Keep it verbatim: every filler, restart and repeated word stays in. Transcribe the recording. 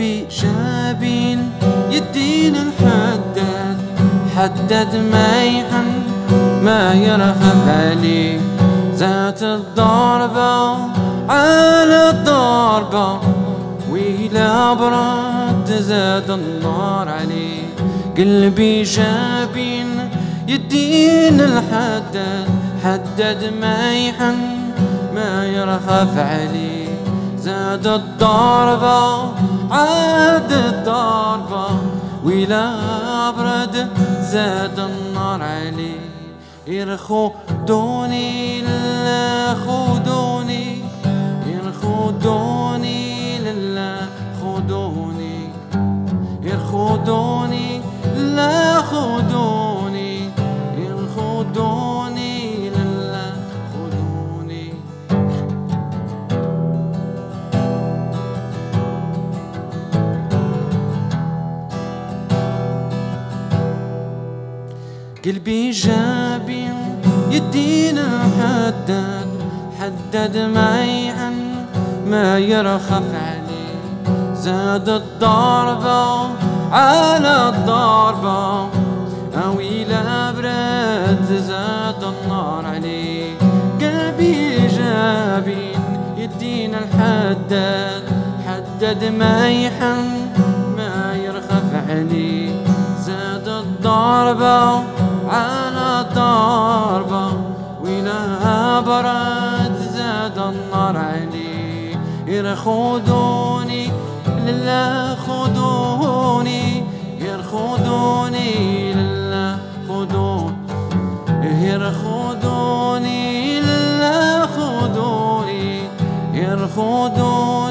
قلبي جابين يدين الحداد، حدد ما يحن ما يرغب عليه، ذات الضربة على الضربة وإلى برد زاد النار عليه. قلبي جابين يدين الحداد، حدد ما يحن ما يرخف عليه، زاد الضربة عاد الضربة وإلى برد زاد النار عليه. يرخدوني لله خدوني، يرخدوني لله خدوني، يرخدوني لله خدوني، يرخدوني لله خدوني. قلبي جابين يدين الحداد، حدد ما يحن ما يرخف عليه، زاد الضربة على الضربة أو إلى برد زاد النار عليه. قلبي جابين يدين الحداد، حدد ما يحن ما يرخف عليه، زاد الضربة على الضربة وإلى برد زاد النار عليه. يرخدوني لله خدوني، يرخدوني لله خدوني، يرخدوني لله خدوني، يرخدوني